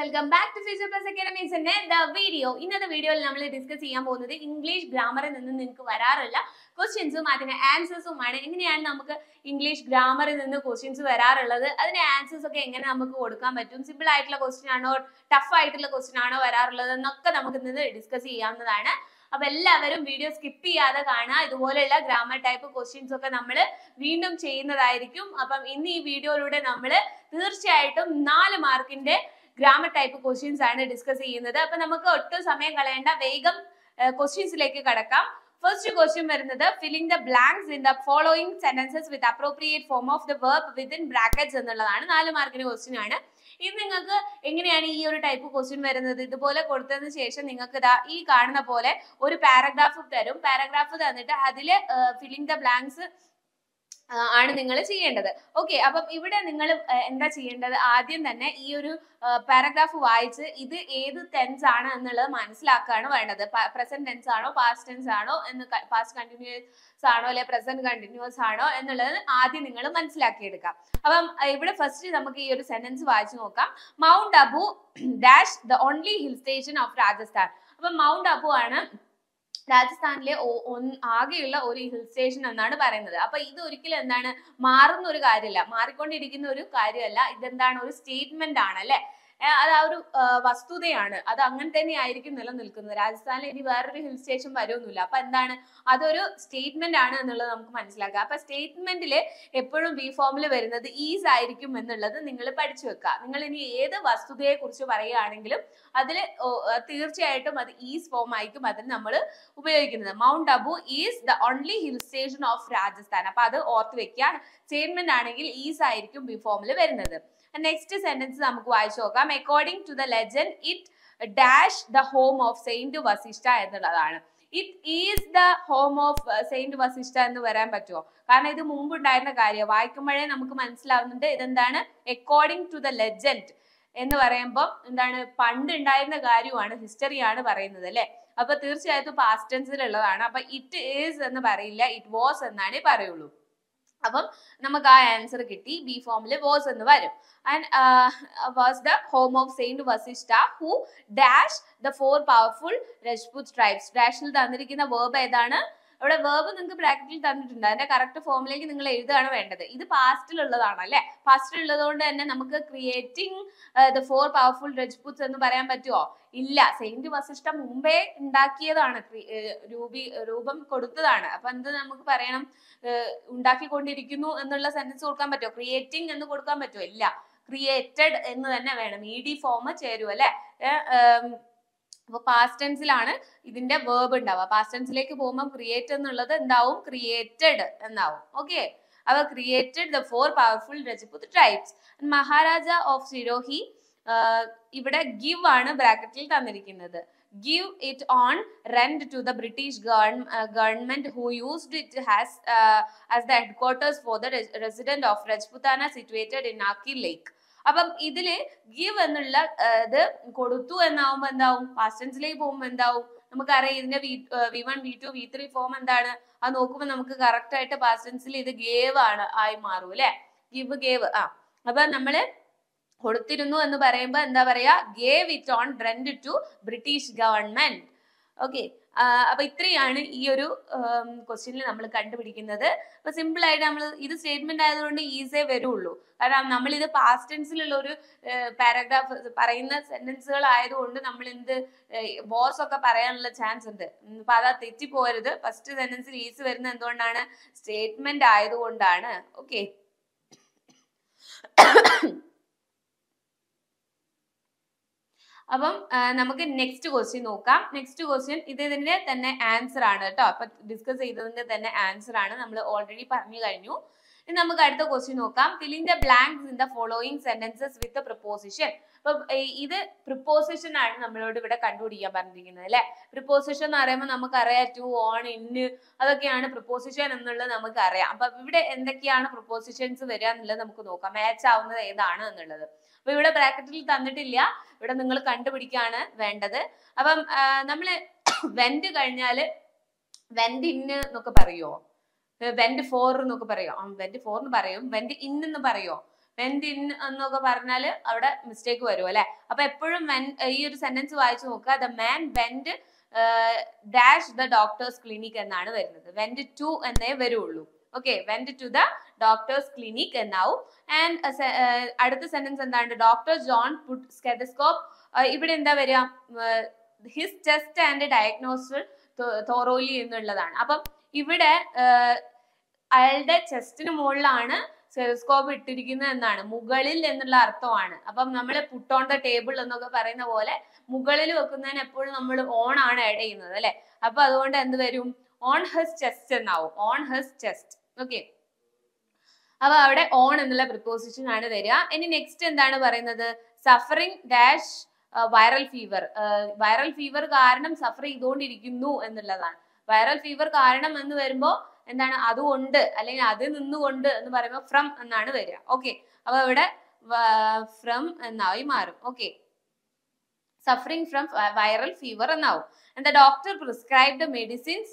welcome back to Future Plus Academy's video. In the video, we will discuss English grammar and questions and answers. English grammar and questions and answers. Simple question or tough question discuss. അപ്പോൾ എല്ലാവരും video skip ചെയ്യാതെ കാണുക. ഇതുപോലെയുള്ള grammar type questions ഒക്കെ നമ്മൾ വീണ്ടും ചെയ്യുന്നതായിരിക്കും. അപ്പം ഇന്ന് ഈ വീഡിയോയിലൂടെ നമ്മൾ തീർച്ചയായിട്ടും 4 മാർക്കിന്റെ ഗ്രാമർ ടൈപ്പ് ക്വസ്റ്റ്യൻസ് ആണ് ഡിസ്കസ് ചെയ്യുന്നത്. അപ്പോൾ നമുക്ക് ഒട്ടും സമയം കളയേണ്ട, വേഗം ക്വസ്റ്റ്യൻസിലേക്ക് കടക്കാം. First question വരുന്നത് filling the blanks in the following sentences with appropriate form of the verb within brackets എന്നുള്ളതാണ്. 4 മാർക്കിന്റെ ക്വസ്റ്റ്യൻ ആണ്. ഇത് നിങ്ങൾക്ക് എങ്ങനെയാണ് ഈ ഒരു ടൈപ്പ് ക്വസ്റ്റ്യൻ വരുന്നത്? ഇതുപോലെ കൊടുത്തതിന് ശേഷം നിങ്ങൾക്ക് ഈ കാണുന്ന പോലെ ഒരു പാരഗ്രാഫ് തരും. പാരഗ്രാഫ് തന്നിട്ട് അതിൽ ഫില്ലിംഗ് ദ ബ്ലാങ്ക്സ് ആണ് നിങ്ങൾ ചെയ്യേണ്ടത്. ഓക്കെ, അപ്പം ഇവിടെ നിങ്ങൾ എന്താ ചെയ്യേണ്ടത്? ആദ്യം തന്നെ ഈ ഒരു പാരഗ്രാഫ് വായിച്ച് ഇത് ഏത് ടെൻസ് ആണ് എന്നുള്ളത് മനസ്സിലാക്കുകയാണ് വേണ്ടത്. പ്രസന്റ് ടെൻസ് ആണോ, പാസ്റ്റ് ടെൻസ് ആണോ, പാസ്റ്റ് കണ്ടിന്യൂസ് ആണോ, അല്ലെ പ്രസന്റ് കണ്ടിന്യൂസ് ആണോ എന്നുള്ളത് ആദ്യം നിങ്ങൾ മനസ്സിലാക്കിയെടുക്കാം. അപ്പം ഇവിടെ ഫസ്റ്റ് നമുക്ക് ഈ ഒരു സെന്റൻസ് വായിച്ചു നോക്കാം. Mount Abu dash the only hill station of Rajasthan. അപ്പം മൗണ്ട് അബു ആണ് രാജസ്ഥാനിലെ ആകെയുള്ള ഒരു ഹിൽ സ്റ്റേഷൻ എന്നാണ് പറയുന്നത്. അപ്പൊ ഇത് ഒരിക്കലും എന്താണ് മാറുന്ന ഒരു കാര്യമല്ല, മാറിക്കൊണ്ടിരിക്കുന്ന ഒരു കാര്യമല്ല. ഇതെന്താണ്? ഒരു സ്റ്റേറ്റ്മെന്റ് ആണ്, അല്ലെ? അത് ആ ഒരു വസ്തുതയാണ്. അത് അങ്ങനെ തന്നെ ആയിരിക്കും നിലനിൽക്കുന്നത്. രാജസ്ഥാനിൽ ഇനി വേറൊരു ഹിൽ സ്റ്റേഷൻ വരുമൊന്നുമില്ല. അപ്പൊ എന്താണ്? അതൊരു സ്റ്റേറ്റ്മെന്റ് ആണ് എന്നുള്ളത് നമുക്ക് മനസ്സിലാക്കാം. അപ്പൊ സ്റ്റേറ്റ്മെന്റില് എപ്പോഴും ബി ഫോമിൽ വരുന്നത് ഈസ് ആയിരിക്കും എന്നുള്ളത് നിങ്ങൾ പഠിച്ചു വെക്കുക. നിങ്ങൾ ഇനി ഏത് വസ്തുതയെ കുറിച്ച് പറയുകയാണെങ്കിലും അതിൽ തീർച്ചയായിട്ടും അത് ഈസ് ഫോം ആയിരിക്കും അതിന് നമ്മൾ ഉപയോഗിക്കുന്നത്. Mount Abu is the only hill station of Rajasthan. അപ്പൊ അത് ഓർത്ത് വെക്കുക. സ്റ്റേറ്റ്മെന്റ് ആണെങ്കിൽ ഈസ് ആയിരിക്കും ബി ഫോമിൽ വരുന്നത്. നെക്സ്റ്റ് സെന്റൻസ് നമുക്ക് വായിച്ചു നോക്കാം. According to the legend it dash the home of saint Vasishtha എന്നുള്ളതാണ്. It is the home of saint Vasishtha എന്ന് വരാൻ പറ്റുമോ? കാരണം ഇത് മുമ്പ് ഉണ്ടായിരുന്ന കാര്യം വായിക്കുമ്പോഴേ നമുക്ക് മനസ്സിലാവുന്നുണ്ട്. ഇതെന്താണ്? അക്കോർഡിംഗ് ടു ദ ലെജൻഡ് എന്ന് പറയുമ്പോൾ എന്താണ്? പണ്ട് ഉണ്ടായിരുന്ന കാര്യമാണ്, ഹിസ്റ്ററിയാണ് പറയുന്നത്, അല്ലെ? അപ്പൊ തീർച്ചയായിട്ടും പാസ്റ്റ് ടെൻസിലുള്ളതാണ്. അപ്പൊ ഇറ്റ് ഈസ് എന്ന് പറയില്ല, ഇറ്റ് വാസ് എന്നാണ് പറയുള്ളൂ. അപ്പം നമുക്ക് ആ ആൻസർ കിട്ടി. ബി ഫോമിൽ വാസ് എന്ന് വരും. And was the home of saint Vasishtha who dash the 4 powerful Rajput tribes. ഡാഷിൽ തന്നിരിക്കുന്ന വേർബ് ഏതാണ്? അവിടെ വേർബ് നിങ്ങൾക്ക് ബ്രാക്കറ്റിൽ തന്നിട്ടുണ്ട്. അതിന്റെ കറക്റ്റ് ഫോമിലേക്ക് നിങ്ങൾ എഴുതുകയാണ് വേണ്ടത്. ഇത് പാസ്റ്റിലുള്ളതാണ്, അല്ലെ? പാസ്റ്റിലുള്ളത് കൊണ്ട് തന്നെ നമുക്ക് ക്രിയേറ്റിംഗ് ദ 4 പവർഫുൾ രജ്പുത്സ് എന്ന് പറയാൻ പറ്റുമോ? ഇല്ല. സെയിന്റ് വസിഷ്ഠ മുമ്പേ ഉണ്ടാക്കിയതാണ്, രൂപം കൊടുത്തതാണ്. അപ്പൊ എന്ത് നമുക്ക് പറയണം? ഉണ്ടാക്കിക്കൊണ്ടിരിക്കുന്നു എന്നുള്ള സെന്റൻസ് കൊടുക്കാൻ പറ്റുമോ? ക്രിയേറ്റിംഗ് എന്ന് കൊടുക്കാൻ പറ്റുമോ? ഇല്ല. ക്രിയേറ്റഡ് എന്ന് തന്നെ വേണം. ഇ.ഡി. ഫോം ചേരും, അല്ലെ? അപ്പൊ പാസ്റ്റ് ടെൻസിലാണ് ഇതിന്റെ വേർബ് ഉണ്ടാവുക. പാസ്റ്റ് ടെൻസിലേക്ക് പോകുമ്പോൾ ക്രിയേറ്റ് എന്നുള്ളത് എന്താവും? ക്രിയേറ്റഡ് എന്നാവും. ഓക്കെ, അപ്പൊ created the 4 powerful Rajput tribes. Maharaja of Sirohi, ഇവിടെ ഗിവ് ആണ് ബ്രാക്കറ്റിൽ തന്നിരിക്കുന്നത്. Give it on rent to the British government who used it as the headquarters for the resident of Rajputana situated in Naki Lake. അപ്പം ഇതില് give എന്നുള്ള ഇത് കൊടുത്തു എന്നാവുമ്പോ എന്താവും? പാസ്റ്റ് ടെൻസിലേക്ക് പോകുമ്പോ എന്താവും? നമുക്കറിയാം ഇതിന്റെ V1, V2, V3 ഫോം എന്താണ്? അത് നോക്കുമ്പോ നമുക്ക് കറക്റ്റ് ആയിട്ട് പാസ്റ്റ് ടെൻസിൽ ഇത് ഗേവ് ആണ് ആയി മാറും, അല്ലെ? Give, gave. അപ്പൊ നമ്മള് കൊടുത്തിരുന്നു എന്ന് പറയുമ്പോ എന്താ പറയാ? Gave it on rent to British government. Okay, അപ്പൊ ഇത്രയാണ് ഈ ഒരു ക്വസ്റ്റ്യനിൽ നമ്മൾ കണ്ടുപിടിക്കുന്നത്. അപ്പൊ സിമ്പിൾ ആയിട്ട് നമ്മൾ ഇത് സ്റ്റേറ്റ്മെന്റ് ആയതുകൊണ്ട് ഈസേ വരുള്ളൂ. കാരണം നമ്മൾ ഇത് പാസ്റ്റ് ടെൻസിലുള്ള ഒരു പാരഗ്രാഫ് പറയുന്ന സെന്റൻസുകൾ ആയതുകൊണ്ട് നമ്മൾ എന്ത് വാസ് ഒക്കെ പറയാനുള്ള ചാൻസ് ഉണ്ട്. അപ്പൊ അതാ തെറ്റിപ്പോരുത്. ഫസ്റ്റ് സെന്റൻസിൽ ഈസ് വരുന്നത് എന്തുകൊണ്ടാണ്? സ്റ്റേറ്റ്മെന്റ് ആയതുകൊണ്ടാണ്. ഓക്കെ, അപ്പം നമുക്ക് നെക്സ്റ്റ് ക്വസ്റ്റ്യൻ നോക്കാം. നെക്സ്റ്റ് ക്വസ്റ്റ്യൻ ഇതിന്റെ തന്നെ ആൻസർ ആണ് കേട്ടോ. അപ്പൊ ഡിസ്കസ് ചെയ്തതിന്റെ തന്നെ ആൻസർ ആണ്, നമ്മൾ ഓൾറെഡി പറഞ്ഞു കഴിഞ്ഞു. ഇനി നമുക്ക് അടുത്ത ക്വസ്റ്റ്യൻ നോക്കാം. Filling the blanks in the following sentences with preposition. അപ്പൊ ഇത് പ്രിപ്പോസിഷൻ ആണ് നമ്മളോട് ഇവിടെ കണ്ടുപിടിക്കാൻ പറഞ്ഞിരിക്കുന്നത്, അല്ലെ? പ്രിപ്പോസിഷൻ എന്ന് പറയുമ്പോൾ നമുക്കറിയാം ടു, ഓൺ, ഇന്ന്, അതൊക്കെയാണ് പ്രിപ്പോസിഷൻ എന്നുള്ളത് നമുക്കറിയാം. അപ്പൊ ഇവിടെ എന്തൊക്കെയാണ് പ്രിപ്പോസിഷൻസ് വരിക എന്നുള്ളത് നമുക്ക് നോക്കാം. മാച്ച് ആവുന്നത് ഏതാണ് എന്നുള്ളത്. അപ്പൊ ഇവിടെ ബ്രാക്കറ്റിൽ തന്നിട്ടില്ല, ഇവിടെ നിങ്ങൾ കണ്ടുപിടിക്കാണ് വേണ്ടത്. അപ്പം നമ്മള് വെന്റ് കഴിഞ്ഞാല് വെന്റ് ഇന്ന് എന്നൊക്കെ പറയുമോ? വെന്റ് ഫോർ എന്നൊക്കെ പറയോ? വെന്റ് ഫോർ എന്ന് പറയും. വെന്റ് ഇൻ എന്ന് പറയോ? വെന്റ് ഇൻ എന്നൊക്കെ പറഞ്ഞാൽ അവിടെ മിസ്റ്റേക്ക് വരും അല്ലെ. അപ്പൊ എപ്പോഴും ഈ ഒരു സെന്റൻസ് വായിച്ചു നോക്കുക. The man went dash the doctor's clinic എന്നാണ് വരുന്നത്. വെന്റ് ടു എന്നേ വരുള്ളൂ. Okay, went to the doctor's clinic എന്നാവും. ആൻഡ് അടുത്ത സെന്റൻസ് എന്താണ്? Doctor John put stethoscope. ഇവിടെ എന്താ വരിക? His test and diagnose thoroughly എന്നുള്ളതാണ്. അപ്പം ഇവിടെ അയാളുടെ ചെസ്റ്റിന് മുകളിലാണ് സ്റ്റെതസ്കോപ്പ് ഇട്ടിരിക്കുന്നത് എന്നാണ്, മുകളിൽ എന്നുള്ള അർത്ഥമാണ്. അപ്പം നമ്മൾ പുട്ട് ഓൺ ദ ടേബിൾ എന്നൊക്കെ പറയുന്ന പോലെ മുകളിൽ വെക്കുന്നതിന് എപ്പോഴും നമ്മൾ ഓൺ ആണ് ആഡ് ചെയ്യുന്നത് അല്ലെ. അപ്പൊ അതുകൊണ്ട് എന്ത് വരും? ഓൺ ഹിസ് ചെസ്റ്റ് എന്നാവും. On his chest. ഓക്കെ, അപ്പൊ അവിടെ ഓൺ എന്നുള്ള പ്രിപ്പോസിഷൻ ആണ് വരിക. ഇനി നെക്സ്റ്റ് എന്താണ് പറയുന്നത്? Suffering dash viral fever. Viral fever കാരണം സഫർ ചെയ്തുകൊണ്ടിരിക്കുന്നു എന്നുള്ളതാണ്. വൈറൽ ഫീവർ കാരണം എന്ന് വരുമ്പോ എന്താണ്? അതുകൊണ്ട് അല്ലെങ്കിൽ അത് നിന്നുകൊണ്ട് എന്ന് പറയുമ്പോൾ ഫ്രം എന്നാണ് വരിക. ഓക്കെ, അപ്പൊ ഇവിടെ ഫ്രം എന്നായി മാറും. Okay, suffering from viral fever എന്നാവും. And the doctor prescribed the medicines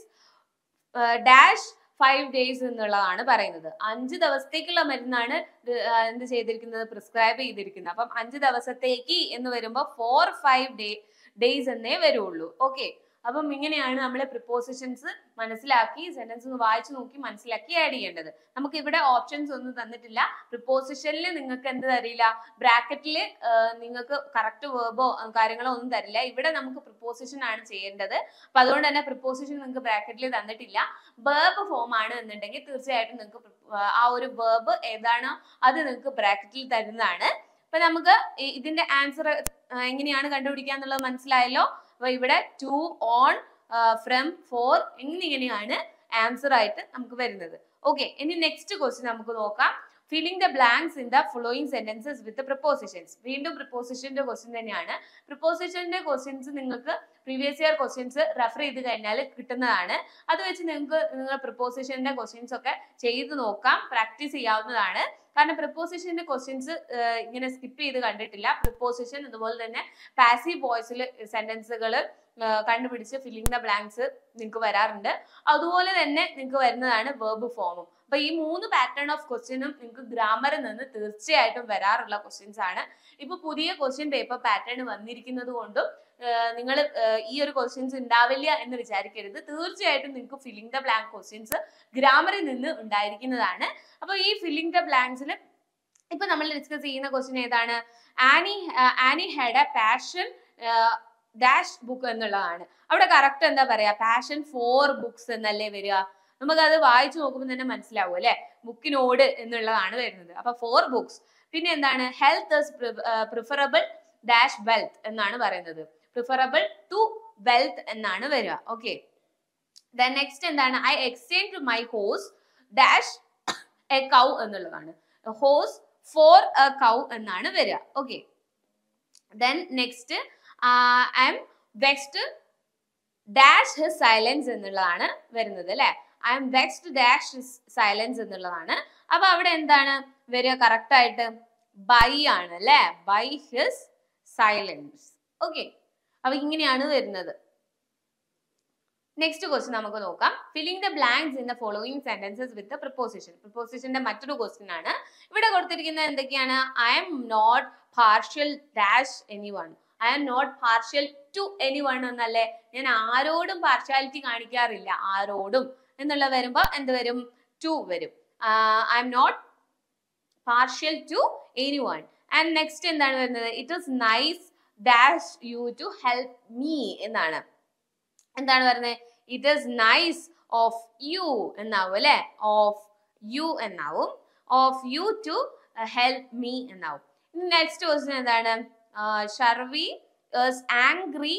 dash 5 days എന്നുള്ളതാണ് പറയുന്നത്. 5 ദിവസത്തേക്കുള്ള മരുന്നാണ് എന്ത് ചെയ്തിരിക്കുന്നത്? പ്രിസ്ക്രൈബ് ചെയ്തിരിക്കുന്നത്. അപ്പം 5 ദിവസത്തേക്ക് എന്ന് വരുമ്പോൾ 4-5 days എന്നേ വരുള്ളൂ. ഓക്കെ, അപ്പം ഇങ്ങനെയാണ് നമ്മളെ പ്രിപ്പോസിഷൻസ് മനസ്സിലാക്കി സെന്റൻസ് ഒന്ന് വായിച്ചു നോക്കി മനസ്സിലാക്കി ആഡ് ചെയ്യേണ്ടത്. നമുക്ക് ഇവിടെ ഓപ്ഷൻസ് ഒന്നും തന്നിട്ടില്ല. പ്രിപ്പോസിഷനിൽ നിങ്ങൾക്ക് എന്ത് തരില്ല? ബ്രാക്കറ്റിൽ നിങ്ങൾക്ക് കറക്റ്റ് വേർബോ കാര്യങ്ങളോ ഒന്നും തരില്ല. ഇവിടെ നമുക്ക് പ്രിപ്പോസിഷൻ ആണ് ചെയ്യേണ്ടത്. അപ്പൊ അതുകൊണ്ട് തന്നെ പ്രിപ്പോസിഷൻ നിങ്ങൾക്ക് ബ്രാക്കറ്റിൽ തന്നിട്ടില്ല. വേർബ് ഫോം ആണ് എന്നുണ്ടെങ്കിൽ തീർച്ചയായിട്ടും നിങ്ങൾക്ക് ആ ഒരു വേർബ് ഏതാണോ അത് നിങ്ങൾക്ക് ബ്രാക്കറ്റിൽ തരുന്നതാണ്. അപ്പൊ നമുക്ക് ഇതിന്റെ ആൻസർ എങ്ങനെയാണ് കണ്ടുപിടിക്കുക എന്നുള്ളത് മനസ്സിലായല്ലോ. അപ്പൊ ഇവിടെ ടു, ഓൺ, ഫ്രം, ഫോർ എന്നിങ്ങനെയാണ് ആൻസർ ആയിട്ട് നമുക്ക് വരുന്നത്. ഓക്കെ, ഇനി നെക്സ്റ്റ് ക്വസ്റ്റ്യൻ നമുക്ക് നോക്കാം. Filling the blanks in the following sentences with prepositions. വീണ്ടും പ്രിപ്പോസിഷന്റെ ക്വസ്റ്റ്യൻ തന്നെയാണ്. പ്രിപ്പോസിഷന്റെ ക്വസ്റ്റ്യൻസ് നിങ്ങൾക്ക് പ്രീവിയസ് ഇയർ ക്വസ്റ്റ്യൻസ് റെഫർ ചെയ്ത് കഴിഞ്ഞാൽ കിട്ടുന്നതാണ്. അത് വെച്ച് നിങ്ങൾക്ക് നിങ്ങൾ പ്രിപ്പോസിഷന്റെ ക്വസ്റ്റ്യൻസ് ഒക്കെ ചെയ്ത് നോക്കാം, പ്രാക്ടീസ് ചെയ്യാവുന്നതാണ്. കാരണം പ്രിപ്പോസിഷന്റെ ക്വസ്റ്റ്യൻസ് ഇങ്ങനെ സ്കിപ്പ് ചെയ്ത് കണ്ടിട്ടില്ല. പ്രിപ്പോസിഷൻ അതുപോലെ തന്നെ പാസീവ് വോയിസിൽ സെന്റൻസുകൾ കണ്ടുപിടിച്ച് ഫില്ലിംഗ് ദ ബ്ലാങ്ക്സ് നിങ്ങൾക്ക് വരാറുണ്ട്. അതുപോലെ തന്നെ നിങ്ങൾക്ക് വരുന്നതാണ് വേർബ് ഫോമും. അപ്പൊ ഈ 3 പാറ്റേൺ ഓഫ് ക്വസ്റ്റ്യനും നിങ്ങൾക്ക് ഗ്രാമറിൽ നിന്ന് തീർച്ചയായിട്ടും വരാറുള്ള ക്വസ്റ്റ്യൻസ് ആണ്. ഇപ്പൊ പുതിയ ക്വസ്റ്റ്യൻ പേപ്പർ പാറ്റേൺ വന്നിരിക്കുന്നത് കൊണ്ടും നിങ്ങൾ ഈ ഒരു ക്വസ്റ്റ്യൻസ് ഉണ്ടാവില്ല എന്ന് വിചാരിക്കരുത്. തീർച്ചയായിട്ടും നിങ്ങൾക്ക് ഫില്ലിംഗ് ദ ബ്ലാങ്ക് ക്വസ്റ്റ്യൻസ് ഗ്രാമറിൽ നിന്ന് ഉണ്ടായിരിക്കുന്നതാണ്. അപ്പൊ ഈ ഫില്ലിംഗ് ദ ബ്ലാങ്ക്സിൽ ഇപ്പൊ നമ്മൾ ഡിസ്കസ് ചെയ്യുന്ന ക്വസ്റ്റ്യൻ ഏതാണ്? Annie had a passion dash book എന്നുള്ളതാണ്. അവിടെ കറക്റ്റ് എന്താ പറയാ? പാഷൻ ഫോർ ബുക്സ് എന്നല്ലേ വരിക? നമുക്ക് അത് വായിച്ചു നോക്കുമ്പോൾ തന്നെ മനസ്സിലാവും അല്ലെ, ബുക്കിനോട് എന്നുള്ളതാണ് വരുന്നത്. അപ്പൊ 4 ബുക്സ്. പിന്നെ എന്താണ്? Health is preferable dash wealth എന്നാണ് പറയുന്നത്. പ്രിഫറബിൾ ടു വെൽത്ത് എന്നാണ് വരിക. ഓക്കെ, ദെൻ നെക്സ്റ്റ് എന്താണ്? I exchange my horse dash a cow എന്നുള്ളതാണ്. ഹോസ് ഫോർ എ കൗ എന്നാണ് വരിക. Okay, then next I'm vexed dash his silence എന്നുള്ളതാണ് വരുന്നത് അല്ലെ. I'm vexed dash his silence എന്നുള്ളതാണ്. അപ്പൊ അവിടെ എന്താണ് വരിക? കറക്റ്റ് ആയിട്ട് ബൈ ആണ് അല്ലെ, ബൈ ഹിസ് സൈലൻസ്. ഓക്കെ, അപ്പൊ ഇങ്ങനെയാണ് വരുന്നത്. നെക്സ്റ്റ് ക്വസ്റ്റ്യൻ നമുക്ക് നോക്കാം. Filling the blanks in the following sentences with preposition. പ്രിപ്പോസിഷന്റെ മറ്റൊരു ക്വസ്റ്റ്യൻ ആണ്. ഇവിടെ കൊടുത്തിരിക്കുന്നത് എന്തൊക്കെയാണ്? I'm not partial dash anyone. I'm not partial to anyone എന്നല്ലേ. ഞാൻ ആരോടും പാർഷ്യാലിറ്റി കാണിക്കാറില്ല. ആരോടും എന്നുള്ള വരുമ്പോ എന്ത് വരും? ടു വരും. I'm not partial to anyone. And next എന്താണ് വരുന്നത്? It is nice dash you to help me എന്നാണ്. എന്താണ് പറയുന്നത്? It is nice of you എന്നാവും അല്ലെ. ഓഫ് യു എന്നാവും. Of you to help me എന്നാവും. നെക്സ്റ്റ് ക്വസ്റ്റ്യൻ എന്താണ്? Sharvi is angry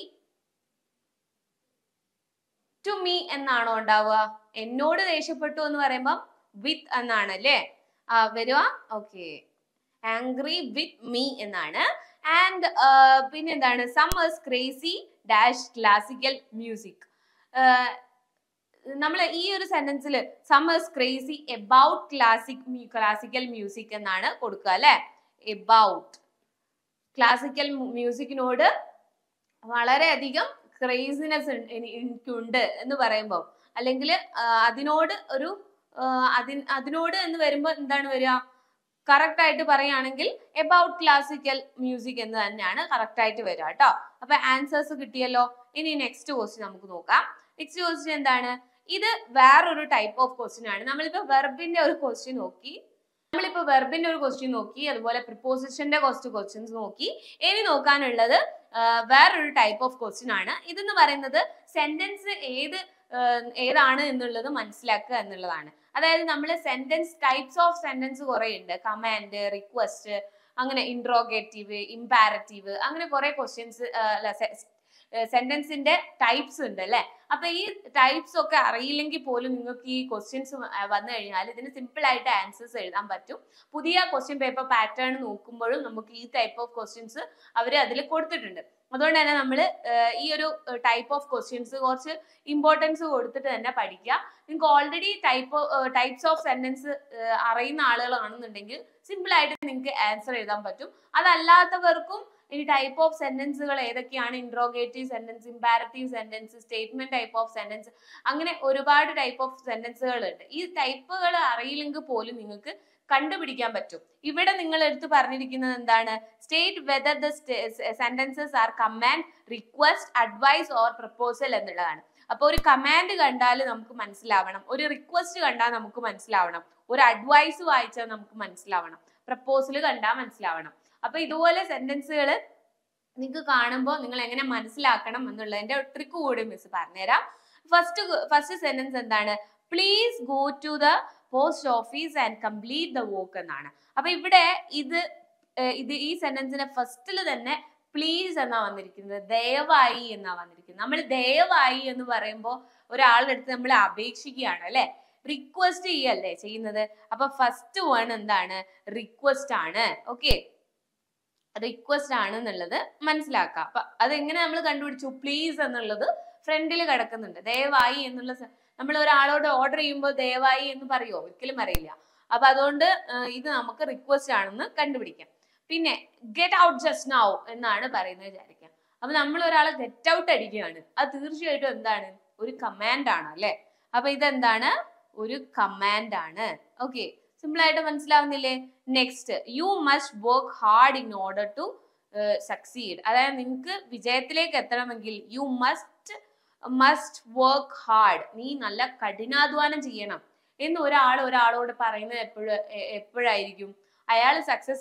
to me എന്നാണോ ഉണ്ടാവുക? എന്നോട് ദേഷ്യപ്പെട്ടു എന്ന് പറയുമ്പോൾ വിത്ത് എന്നാണ് അല്ലേ വരിക. ഓക്കെ, ആംഗ്രി വിത്ത് മീ എന്നാണ്. ആൻഡ് പിന്നെ എന്താണ്? Sam is crazy dash classical music. നമ്മൾ ഈ ഒരു സെന്റൻസിൽ Sam is crazy about classical music എന്നാണ് കൊടുക്കുക അല്ലെ. എബൌട്ട് ക്ലാസിക്കൽ മ്യൂസിക്കിനോട് വളരെയധികം ക്രേസിനെസ് എനിക്കുണ്ട് എന്ന് പറയുമ്പോൾ, അല്ലെങ്കിൽ അതിനോട് ഒരു അതിനോട് എന്ന് വരുമ്പോൾ എന്താണ് വരിക? കറക്റ്റ് ആയിട്ട് പറയുകയാണെങ്കിൽ എബൌട്ട് ക്ലാസിക്കൽ മ്യൂസിക് എന്ന് തന്നെയാണ് കറക്റ്റ് ആയിട്ട് വരിക കേട്ടോ. അപ്പൊ ആൻസേഴ്സ് കിട്ടിയല്ലോ. ഇനി നെക്സ്റ്റ് ക്വസ്റ്റ്യൻ നമുക്ക് നോക്കാം. നെക്സ്റ്റ് ക്വസ്റ്റ്യൻ എന്താണ്? ഇത് വേറൊരു ടൈപ്പ് ഓഫ് ക്വസ്റ്റ്യൻ ആണ്. നമ്മളിപ്പോ വെർബിന്റെ ഒരു ക്വസ്റ്റ്യൻ നോക്കി, അതുപോലെ പ്രിപ്പോസിഷന്റെ കുറച്ച് ക്വസ്റ്റ്യൻസ് നോക്കി. ഇനി നോക്കാനുള്ളത് വേറൊരു ടൈപ്പ് ഓഫ് ക്വസ്റ്റ്യൻ ആണ്. ഇതെന്ന് പറയുന്നത് സെന്റൻസ് ഏതാണ് എന്നുള്ളത് മനസ്സിലാക്കുക എന്നുള്ളതാണ്. അതായത് നമ്മൾ സെന്റൻസ് ടൈപ്സ് ഓഫ് സെന്റൻസ് കുറെ ഉണ്ട്. കമാൻഡ്, റിക്വസ്റ്റ്, അങ്ങനെ ഇൻട്രോഗേറ്റീവ്, ഇംപാരറ്റീവ്, അങ്ങനെ കുറെ ക്വസ്റ്റ്യൻസ് സെന്റൻസിന്റെ ടൈപ്സ് ഉണ്ട് അല്ലെ. അപ്പൊ ഈ ടൈപ്സ് ഒക്കെ അറിയില്ലെങ്കിൽ പോലും നിങ്ങൾക്ക് ഈ ക്വസ്റ്റ്യൻസ് വന്നു കഴിഞ്ഞാൽ ഇതിന് സിമ്പിൾ ആയിട്ട് ആൻസേഴ്സ് എഴുതാൻ പറ്റും. പുതിയ ക്വസ്റ്റ്യൻ പേപ്പർ പാറ്റേൺ നോക്കുമ്പോഴും നമുക്ക് ഈ ടൈപ്പ് ഓഫ് ക്വസ്റ്റ്യൻസ് അവർ അതിൽ കൊടുത്തിട്ടുണ്ട്. അതുകൊണ്ട് തന്നെ നമ്മൾ ഈ ഒരു ടൈപ്പ് ഓഫ് ക്വസ്റ്റ്യൻസ് കുറച്ച് ഇമ്പോർട്ടൻസ് കൊടുത്തിട്ട് തന്നെ പഠിക്കുക. നിങ്ങൾക്ക് ഓൾറെഡി ടൈപ്സ് ഓഫ് സെന്റൻസ് അറിയുന്ന ആളുകളാണെന്നുണ്ടെങ്കിൽ സിമ്പിൾ ആയിട്ട് നിങ്ങൾക്ക് ആൻസർ എഴുതാൻ പറ്റും. അതല്ലാത്തവർക്കും ഇനി ടൈപ്പ് ഓഫ് സെന്റൻസുകൾ ഏതൊക്കെയാണ്, interrogative sentence, imperative sentence, statement type of sentence, അങ്ങനെ ഒരുപാട് ടൈപ്പ് ഓഫ് സെന്റൻസുകൾ ഉണ്ട്. ഈ ടൈപ്പുകൾ അറിയില്ലെങ്കിൽ പോലും നിങ്ങൾക്ക് കണ്ടുപിടിക്കാൻ പറ്റും. ഇവിടെ നിങ്ങൾ എടുത്ത് പറഞ്ഞിരിക്കുന്നത് എന്താണ്? State whether the sentences are command, request, advice or proposal എന്നുള്ളതാണ്. അപ്പൊ ഒരു കമാൻഡ് കണ്ടാൽ നമുക്ക് മനസ്സിലാവണം, ഒരു റിക്വസ്റ്റ് കണ്ടാൽ നമുക്ക് മനസ്സിലാവണം, ഒരു അഡ്വൈസ് വായിച്ചാൽ നമുക്ക് മനസ്സിലാവണം, പ്രപ്പോസൽ കണ്ടാൽ മനസ്സിലാവണം. അപ്പൊ ഇതുപോലെ സെന്റൻസുകൾ നിങ്ങൾക്ക് കാണുമ്പോൾ നിങ്ങൾ എങ്ങനെ മനസ്സിലാക്കണം എന്നുള്ളതിന്റെ ട്രിക്ക് കൂടി മിസ് പറഞ്ഞുതരാം. ഫസ്റ്റ് സെന്റൻസ് എന്താണ്? Please go to the post office and complete the work എന്നാണ്. അപ്പൊ ഇവിടെ ഈ സെന്റൻസിന്റെ ഫസ്റ്റിൽ തന്നെ പ്ലീസ് എന്നാ വന്നിരിക്കുന്നത്, ദയവായി എന്നാ വന്നിരിക്കുന്നത്. നമ്മൾ ദയവായി എന്ന് പറയുമ്പോൾ ഒരാളുടെ അടുത്ത് നമ്മൾ അപേക്ഷിക്കുകയാണ് അല്ലെ, റിക്വസ്റ്റ് ചെയ്യല്ലേ ചെയ്യുന്നത്. അപ്പൊ ഫസ്റ്റ് വൺ എന്താണ്? റിക്വസ്റ്റ് ആണ്. ഓക്കെ, റിക്വസ്റ്റ് ആണ് എന്നുള്ളത് മനസ്സിലാക്കാം. അപ്പൊ അതെങ്ങനെ നമ്മൾ കണ്ടുപിടിച്ചു? പ്ലീസ് എന്നുള്ളത് ഫ്രണ്ടിൽ കിടക്കുന്നുണ്ട്. ദയവായി എന്നുള്ള നമ്മൾ ഒരാളോട് ഓർഡർ ചെയ്യുമ്പോൾ ദയവായി എന്ന് പറയുമോ? ഒരിക്കലും അറിയില്ല. അപ്പൊ അതുകൊണ്ട് ഇത് നമുക്ക് റിക്വസ്റ്റ് ആണെന്ന് കണ്ടുപിടിക്കാം. പിന്നെ ഗെറ്റ് ഔട്ട് ജസ്റ്റ് നൗ എന്നാണ് പറയുന്നത് വിചാരിക്കാം. അപ്പൊ നമ്മൾ ഒരാളെ ഗെറ്റ് ഔട്ട് അടിക്കുകയാണ്. അത് തീർച്ചയായിട്ടും എന്താണ്? ഒരു കമാൻഡ് ആണ് അല്ലെ. അപ്പൊ ഇതെന്താണ്? ഒരു കമാൻഡ് ആണ്. ഓക്കെ, സിമ്പിൾ ആയിട്ട് മനസ്സിലാവുന്നില്ലേ? Next, you must work hard in order to succeed. അതായത് നിങ്ങൾക്ക് വിജയത്തിലേക്ക് എത്തണമെങ്കിൽ യു മസ്റ്റ് വർക്ക് ഹാർഡ്, നീ നല്ല കഠിനാധ്വാനം ചെയ്യണം എന്ന് ഒരാളോട് പറയുന്നത് എപ്പോഴായിരിക്കും? അയാൾ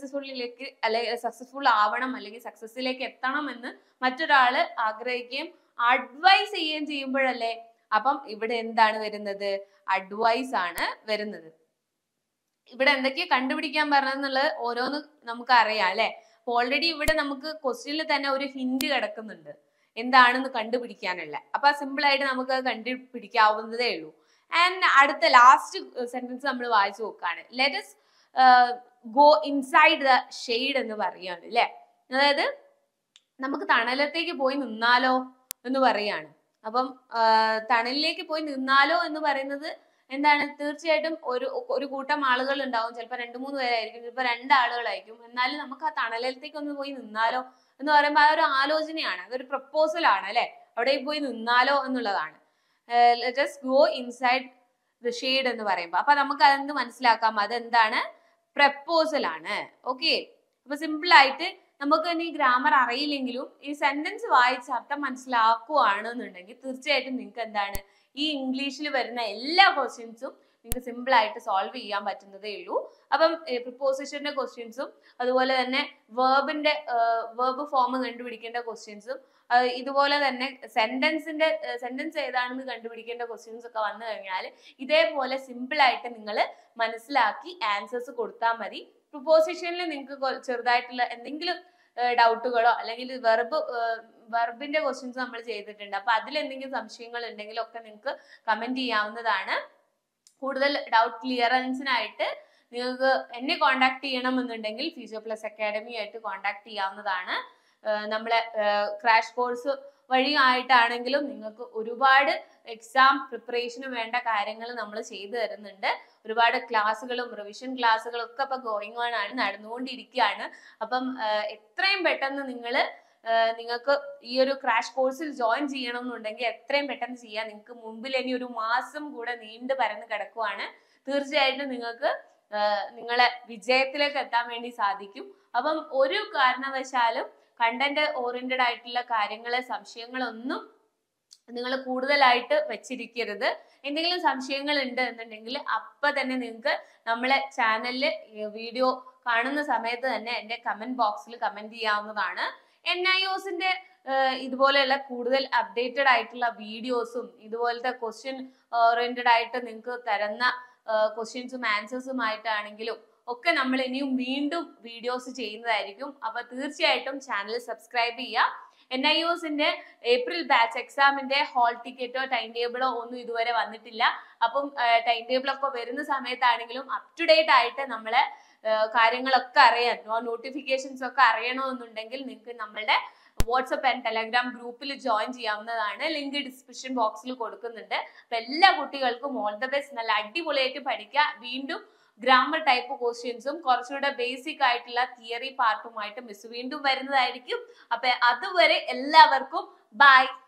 സക്സസ്ഫുൾ ആവണം അല്ലെങ്കിൽ സക്സസിലേക്ക് എത്തണം എന്ന് മറ്റൊരാള് ആഗ്രഹിക്കുകയും അഡ്വൈസ് ചെയ്യുകയും ചെയ്യുമ്പോഴല്ലേ. അപ്പം ഇവിടെ എന്താണ് വരുന്നത്? അഡ്വൈസ് ആണ് വരുന്നത്. ഇവിടെ എന്തൊക്കെയാ കണ്ടുപിടിക്കാൻ പറഞ്ഞെന്നുള്ളത് ഓരോന്ന് നമുക്ക് അറിയാം അല്ലെ. ഓൾറെഡി ഇവിടെ നമുക്ക് ക്വസ്റ്റ്യനിൽ തന്നെ ഒരു ഹിന്റ് കിടക്കുന്നുണ്ട് എന്താണെന്ന് കണ്ടുപിടിക്കാനുള്ള. അപ്പൊ സിമ്പിൾ ആയിട്ട് നമുക്ക് അത് കണ്ടുപിടിക്കാവുന്നതേ ഉള്ളൂ. ആൻഡ് അടുത്ത ലാസ്റ്റ് സെന്റൻസ് നമ്മൾ വായിച്ചു നോക്കുകയാണ്. Let us go inside the shade എന്ന് പറയുകയാണ് അല്ലെ. അതായത് നമുക്ക് തണലത്തേക്ക് പോയി നിന്നാലോ എന്ന് പറയാണ്. അപ്പം തണലിലേക്ക് പോയി നിന്നാലോ എന്ന് പറയുന്നത് എന്താണ്? തീർച്ചയായിട്ടും ഒരു കൂട്ടം ആളുകൾ ഉണ്ടാവും. ചിലപ്പോൾ 2-3 പേരായിരിക്കും, ചിലപ്പോൾ 2 ആളുകളായിരിക്കും. എന്നാലും നമുക്ക് ആ തണലത്തേക്ക് ഒന്ന് പോയി നിന്നാലോ എന്ന് പറയുമ്പോൾ അതൊരു ആലോചനയാണ്, അതൊരു പ്രപ്പോസൽ ആണ് അല്ലെ. അവിടെ പോയി നിന്നാലോ എന്നുള്ളതാണ്. Let us go inside the shade എന്ന് പറയുമ്പോൾ അപ്പൊ നമുക്ക് അതെന്ത് മനസ്സിലാക്കാം? അതെന്താണ്? പ്രപ്പോസൽ ആണ്. ഓക്കെ, അപ്പൊ സിമ്പിൾ ആയിട്ട് നമുക്ക് ഇനി ഗ്രാമർ അറിയില്ലെങ്കിലും ഈ സെന്റൻസ് വായിച്ച് അർത്ഥം മനസ്സിലാക്കുകയാണെന്നുണ്ടെങ്കിൽ തീർച്ചയായിട്ടും നിങ്ങൾക്ക് എന്താണ്? ഈ ഇംഗ്ലീഷിൽ വരുന്ന എല്ലാ ക്വസ്റ്റ്യൻസും നിങ്ങൾക്ക് സിമ്പിൾ ആയിട്ട് സോൾവ് ചെയ്യാൻ പറ്റുന്നതേ ഉള്ളൂ. അപ്പം പ്രിപ്പോസിഷന്റെ ക്വസ്റ്റ്യൻസും അതുപോലെ തന്നെ വേർബ് ഫോം കണ്ടുപിടിക്കേണ്ട ക്വസ്റ്റ്യൻസും ഇതുപോലെ തന്നെ സെന്റൻസ് ഏതാണെന്ന് കണ്ടുപിടിക്കേണ്ട ക്വസ്റ്റ്യൻസ് ഒക്കെ വന്നു കഴിഞ്ഞാൽ ഇതേപോലെ സിമ്പിൾ ആയിട്ട് നിങ്ങൾ മനസ്സിലാക്കി ആൻസേഴ്സ് കൊടുത്താൽ മതി. പ്രിപ്പോസിഷനിൽ നിങ്ങൾക്ക് ചെറുതായിട്ടുള്ള എന്തെങ്കിലും ഡൗട്ടുകളോ അല്ലെങ്കിൽ വെർബിന്റെ ക്വസ്റ്റ്യൻസ് നമ്മൾ ചെയ്തിട്ടുണ്ട്. അപ്പൊ അതിൽ എന്തെങ്കിലും സംശയങ്ങൾ ഉണ്ടെങ്കിലും ഒക്കെ നിങ്ങൾക്ക് കമന്റ് ചെയ്യാവുന്നതാണ്. കൂടുതൽ ഡൗട്ട് ക്ലിയറൻസിനായിട്ട് നിങ്ങൾക്ക് എന്നെ കോൺടാക്ട് ചെയ്യണമെന്നുണ്ടെങ്കിൽ ഫിസിയോ പ്ലസ് അക്കാഡമി ആയിട്ട് കോൺടാക്ട് ചെയ്യാവുന്നതാണ്. നമ്മളെ ക്രാഷ് കോഴ്സ് വഴിയായിട്ടാണെങ്കിലും നിങ്ങൾക്ക് ഒരുപാട് എക്സാം പ്രിപ്പറേഷന് വേണ്ട കാര്യങ്ങൾ നമ്മൾ ചെയ്തു തരുന്നുണ്ട്. ഒരുപാട് ക്ലാസ്സുകളും റിവിഷൻ ക്ലാസ്സുകളും ഒക്കെ ഇപ്പൊ ഗോയിങ് ഓൺ ആണ്, നടന്നുകൊണ്ടിരിക്കുകയാണ്. അപ്പം എത്രയും പെട്ടെന്ന് നിങ്ങൾക്ക് ഈ ഒരു ക്രാഷ് കോഴ്സിൽ ജോയിൻ ചെയ്യണം എന്നുണ്ടെങ്കിൽ എത്രയും പെട്ടെന്ന് ചെയ്യാം. നിങ്ങൾക്ക് മുമ്പിൽ ഇനി 1 മാസം കൂടെ നീണ്ടു പരന്ന് കിടക്കുവാണ്. തീർച്ചയായിട്ടും നിങ്ങൾക്ക് നിങ്ങളെ വിജയത്തിലേക്ക് എത്താൻ വേണ്ടി സാധിക്കും. അപ്പം ഒരു കാരണവശാലും കണ്ടന്റ് ഓറിയന്റഡ് ആയിട്ടുള്ള കാര്യങ്ങളെ സംശയങ്ങളൊന്നും നിങ്ങൾ കൂടുതലായിട്ട് വെച്ചിരിക്കരുത്. എന്തെങ്കിലും സംശയങ്ങൾ ഉണ്ട് എന്നുണ്ടെങ്കിൽ അപ്പൊ തന്നെ നിങ്ങൾക്ക് നമ്മളെ ചാനലില് വീഡിയോ കാണുന്ന സമയത്ത് തന്നെ എന്റെ കമന്റ് ബോക്സിൽ കമന്റ് ചെയ്യാവുന്നതാണ്. NIOSന്റെ ഇതുപോലെയുള്ള കൂടുതൽ അപ്ഡേറ്റഡ് ആയിട്ടുള്ള വീഡിയോസും ഇതുപോലത്തെ ക്വസ്റ്റ്യൻ ഓറിയന്റഡ് ആയിട്ട് നിങ്ങൾക്ക് തരുന്ന ക്വസ്റ്റ്യൻസും ആൻസേഴ്സുമായിട്ടാണെങ്കിലും ഒക്കെ നമ്മൾ ഇനിയും വീണ്ടും വീഡിയോസ് ചെയ്യുന്നതായിരിക്കും. അപ്പൊ തീർച്ചയായിട്ടും ചാനൽ സബ്സ്ക്രൈബ് ചെയ്യുക. NIOSന്റെ ഏപ്രിൽ ബാച്ച് എക്സാമിന്റെ ഹോൾ ടിക്കറ്റോ ടൈം ടേബിളോ ഒന്നും ഇതുവരെ വന്നിട്ടില്ല. അപ്പം ടൈം ടേബിൾ ഒക്കെ വരുന്ന സമയത്താണെങ്കിലും അപ് ടു ഡേറ്റ് ആയിട്ട് നമ്മളെ കാര്യങ്ങളൊക്കെ അറിയാൻ നോട്ടിഫിക്കേഷൻസ് ഒക്കെ അറിയണമെന്നുണ്ടെങ്കിൽ നിങ്ങൾക്ക് നമ്മളുടെ വാട്സ്ആപ്പ് ആൻഡ് ടെലഗ്രാം ഗ്രൂപ്പിൽ ജോയിൻ ചെയ്യാവുന്നതാണ്. ലിങ്ക് ഡിസ്ക്രിപ്ഷൻ ബോക്സിൽ കൊടുക്കുന്നുണ്ട്. അപ്പൊ എല്ലാ കുട്ടികൾക്കും ഓൾ ദ ബെസ്റ്റ്. നല്ല അടിപൊളിയായിട്ട് പഠിക്കുക. വീണ്ടും ഗ്രാമർ ടൈപ്പ് ക്വസ്റ്റ്യൻസും കുറച്ചുകൂടെ ബേസിക് ആയിട്ടുള്ള തിയറി പാർട്ടുമായിട്ട് മിസ് വീണ്ടും വരുന്നതായിരിക്കും. അപ്പൊ അതുവരെ എല്ലാവർക്കും ബൈ.